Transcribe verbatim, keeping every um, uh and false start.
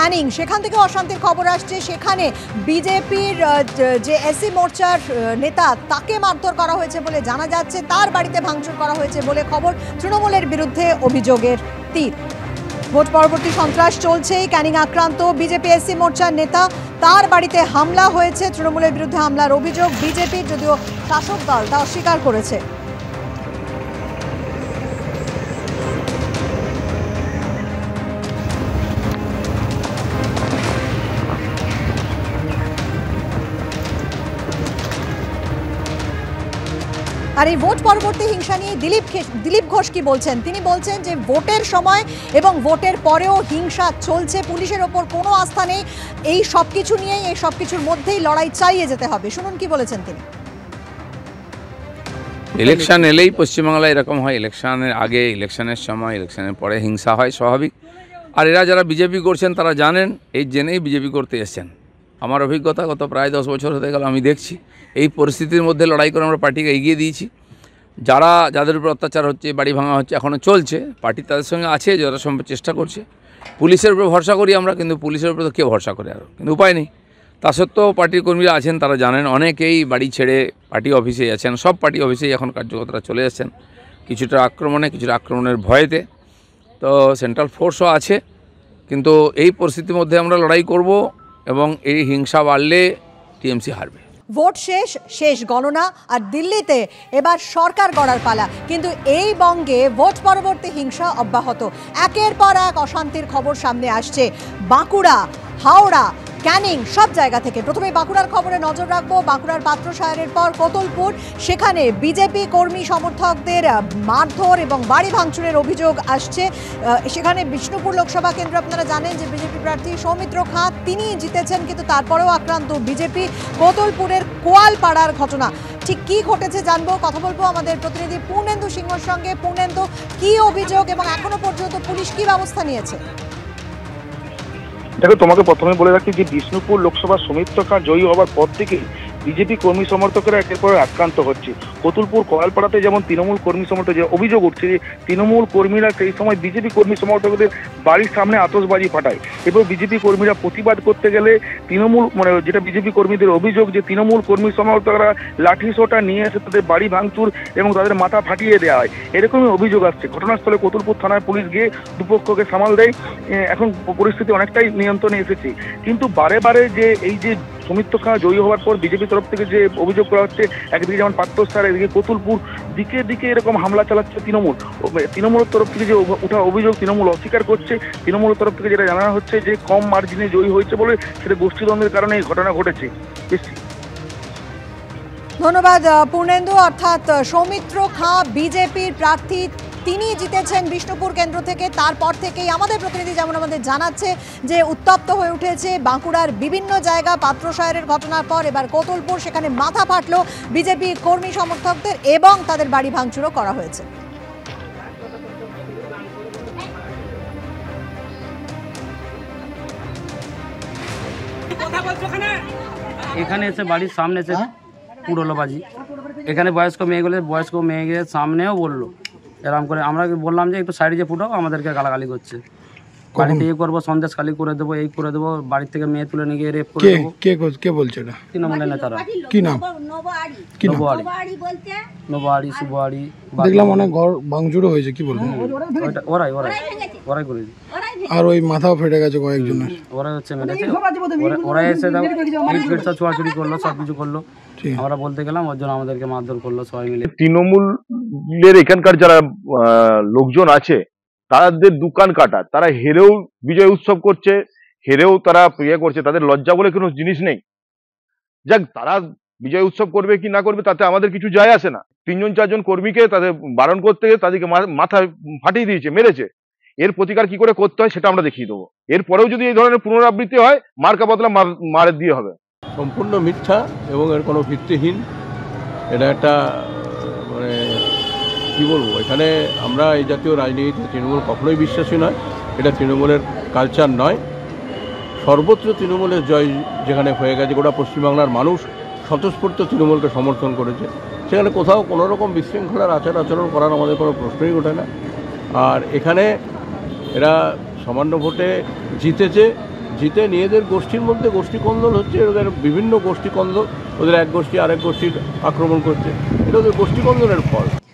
ক্যানিং, সেখান থেকে অশান্তির খবর আসছে। সেখানে বিজেপির যে এসসি মোর্চার নেতা তাকে মারধর করা হয়েছে বলে জানা যাচ্ছে, তার বাড়িতে ভাঙচুর করা হয়েছে বলে খবর। তৃণমূলের বিরুদ্ধে অভিযোগের তীর। ভোট পরবর্তী সন্ত্রাস চলছেই। ক্যানিং আক্রান্ত বিজেপি এসসি মোর্চার নেতা, তার বাড়িতে হামলা হয়েছে। তৃণমূলের বিরুদ্ধে হামলার অভিযোগ। বিজেপির যদিও শাসক দল তা অস্বীকার করেছে। আর এই ভোট পরবর্তী হিংসা নিয়ে দিলীপ দিলীপ ঘোষ কি বলছেন? তিনি বলছেন যে ভোটের সময় এবং ভোটের পরেও হিংসা চলছে, পুলিশের ওপর কোনো আস্থা নেই। এই সব কিছু নিয়েই, এই সব কিছুর মধ্যেই লড়াই চালিয়ে যেতে হবে। শুনুন কি বলেছেন তিনি। ইলেকশন এলেই পশ্চিমবাংলায় এরকম হয়। ইলেকশনের আগে, ইলেকশনের সময়, ইলেকশনের পরে হিংসা হয়, স্বাভাবিক। আর এরা যারা বিজেপি করছেন তারা জানেন, এই জেনেই বিজেপি করতে এসছেন। আমার অভিজ্ঞতা গত প্রায় দশ বছর হতে গেল, আমি দেখছি এই পরিস্থিতির মধ্যে লড়াই করে আমরা পার্টিকে এগিয়ে দিয়েছি। যারা যাদের উপর অত্যাচার হচ্ছে, বাড়ি ভাঙা হচ্ছে, এখনও চলছে, পার্টি তাদের সঙ্গে আছে, যারা সম্ভব চেষ্টা করছে। পুলিশের উপরে ভরসা করি আমরা, কিন্তু পুলিশের উপরে তো কে ভরসা করে আরও, কিন্তু উপায় নেই। তা সত্ত্বেও পার্টির কর্মীরা আছেন, তারা জানেন, অনেকেই বাড়ি ছেড়ে পার্টি অফিসে আছেন। সব পার্টি অফিসেই এখন কার্যকর্তারা চলে আসছেন, কিছুটা আক্রমণে, কিছুটা আক্রমণের ভয়েতে। তো সেন্ট্রাল ফোর্সও আছে, কিন্তু এই পরিস্থিতির মধ্যে আমরা লড়াই করব এবং এই হিংসা বাড়লে টিএমসি হারবে। ভোট শেষ, শেষ গণনা, আর দিল্লিতে এবার সরকার গড়ার পালা। কিন্তু এই বঙ্গে ভোট পরবর্তী হিংসা অব্যাহত। একের পর এক অশান্তির খবর সামনে আসছে। বাঁকুড়া, হাওড়া, ক্যানিং, সব জায়গা থেকে। প্রথমে বাঁকুড়ার খবরে নজর রাখবো। বাঁকুড়ার পাত্রসায়রের পর কোতলপুর, সেখানে বিজেপি কর্মী সমর্থকদের মারধর এবং বাড়ি ভাঙচুরের অভিযোগ আসছে। সেখানে বিষ্ণুপুর লোকসভা কেন্দ্র, আপনারা জানেন যে বিজেপি প্রার্থী সৌমিত্র খাঁ তিনি জিতেছেন, কিন্তু তারপরেও আক্রান্ত বিজেপি। কোতলপুরের কোয়ালপাড়ার ঘটনা, ঠিক কি ঘটেছে জানবো, কথা বলবো আমাদের প্রতিনিধি পূর্ণেন্দু সিংহর সঙ্গে। পূর্ণেন্দু, কি অভিযোগ এবং এখনো পর্যন্ত পুলিশ কি ব্যবস্থা নিয়েছে? দেখো, তোমাকে প্রথমে বলে রাখি যে বিষ্ণুপুর লোকসভা সৌমিত্র খাঁ জয়ী হওয়ার পর থেকে বিজেপি কর্মী সমর্থকেরা একের পর আক্রান্ত হচ্ছে। কোতুলপুর কোয়ালপাড়াতে যেমন তৃণমূল কর্মী সমর্থক যে অভিযোগ উঠছে যে তৃণমূল কর্মীরা সেই সময় বিজেপি কর্মী সমর্থকদের বাড়ির সামনে আতশবাজি ফাটায় এবং বিজেপি কর্মীরা প্রতিবাদ করতে গেলে তৃণমূল মানে যেটা বিজেপি কর্মীদের অভিযোগ যে তৃণমূল কর্মী সমর্থকরা লাঠি সোঁটা নিয়ে এসে তাদের বাড়ি ভাঙচুর এবং তাদের মাথা ফাটিয়ে দেওয়া হয়, এরকমই অভিযোগ আসছে। ঘটনাস্থলে কোতুলপুর থানায় পুলিশ গিয়ে দুপক্ষকে সামাল দেয়। এখন পরিস্থিতি অনেকটাই নিয়ন্ত্রণে এসেছে, কিন্তু বারে বারে যে এই যে সৌমিত্র খাঁ জয়ী হওয়ার পর বিজেপির তরফ থেকে যে অভিযোগ করা হচ্ছে, একদিকে যেমন পাত্রসার, এদিকে কোতুলপুর, দিকে দিকে এরকম হামলা চালাচ্ছে তৃণমূল। তৃণমূলের তরফ থেকে যে ওঠা অভিযোগ তৃণমূল অস্বীকার করছে। তৃণমূলের তরফ থেকে যেটা জানানো হচ্ছে যে কম মার্জিনে জয়ী হয়েছে বলে সেটা গোষ্ঠীদ্বন্দ্বের কারণে এই ঘটনা ঘটেছে। ধন্যবাদ পূর্ণেন্দু। অর্থাৎ সৌমিত্র খাঁ বিজেপির প্রার্থী, তিনি জিতেছেন বিষ্ণুপুর কেন্দ্র থেকে। তারপর থেকেই আমাদের প্রতিনিধি যেমন আমাদের জানাচ্ছে যে উত্তপ্ত হয়ে উঠেছে বাঁকুড়ার বিভিন্ন জায়গা। পাত্রসায়রের ঘটনার পর এবার কোতলপুর, সেখানে মাথা ফাটলো বিজেপি কর্মী সমর্থকদের এবং তাদের বাড়ি ভাঙচুরও করা হয়েছে। এখানে এসে বাড়ির সামনে এসে পুরোলো বাজি, এখানে বয়স্ক মেয়েগুলো বয়স্ক মেয়েদের সামনেও বললো এরকম করে। আমরা বললাম যে একটু সাইডে যে ফুটাও, আমাদেরকে গালাগালি করছে। বাড়িতে এই করবো, সন্দেশ খালি করে দেবো, এই করে দেবো, বাড়ির থেকে মেয়ে তুলে নিয়ে গিয়ে রেপ করে দেবো। কে কে বলছে এটা? তৃণমূলের নেতারা। কি নাম? নবাড়ি, সুবাড়ি। দেখলাম অনেক ঘর ভাঙচুরও হয়েছে, কি বলবো? ওরাই ওরাই ওরাই করে দিই। আর ওই মাথাও ফেটে গেছে কয়েকজনের। ওরাই হচ্ছে মেরেছে, ওরাই এসে সব ছোড়াছুড়ি করলো, সব কিছু করলো। আমরা বলতে গেলাম, ওর জন্য আমাদেরকে মারধর করলো সবাই মিলে। তৃণমূলের এখানকার যারা লোকজন আছে তাদের দোকান কাটা, তারা হেরেও বিজয় উৎসব করছে, হেরেও তারা ইয়ে করছে, তাদের লজ্জা বলে কোনো জিনিস নেই। যাক, তারা বিজয় উৎসব করবে কি না করবে তাতে আমাদের কিছু যায় আসে না। তিনজন চারজন কর্মীকে তাদের বারণ করতে গিয়ে তাদেরকে মাথায় ফাটিয়ে দিয়েছে, মেরেছে। এর প্রতিকার কি করে করতে হয় সেটা আমরা দেখিয়ে দেবো। এরপরেও যদি এই ধরনের পুনরাবৃত্তি হয়, মার্কা বদলা মার দিয়ে হবে। সম্পূর্ণ মিথ্যা এবং এর কোনো ভিত্তিহীন। এটা একটা মানে কী বলবো, এখানে আমরা এই জাতীয় রাজনীতিতে তৃণমূল কখনোই বিশ্বাসী নয়। এটা তৃণমূলের কালচার নয়। সর্বত্র তৃণমূলের জয় যেখানে হয়ে গেছে, গোটা পশ্চিমবাংলার মানুষ স্বতঃস্ফূর্ত তৃণমূলকে সমর্থন করেছে, সেখানে কোথাও কোনো রকম বিশৃঙ্খলার আচার আচরণ করার আমাদের কোনো প্রশ্নই ওঠে না। আর এখানে এরা সামান্য ভোটে জিতেছে, জিতে নিজেদের গোষ্ঠীর মধ্যে গোষ্ঠী কন্দল হচ্ছে, ওদের বিভিন্ন গোষ্ঠী কন্দল, ওদের এক গোষ্ঠী আরেক গোষ্ঠীর আক্রমণ করছে, এটা ওদের গোষ্ঠী কন্দলের ফল।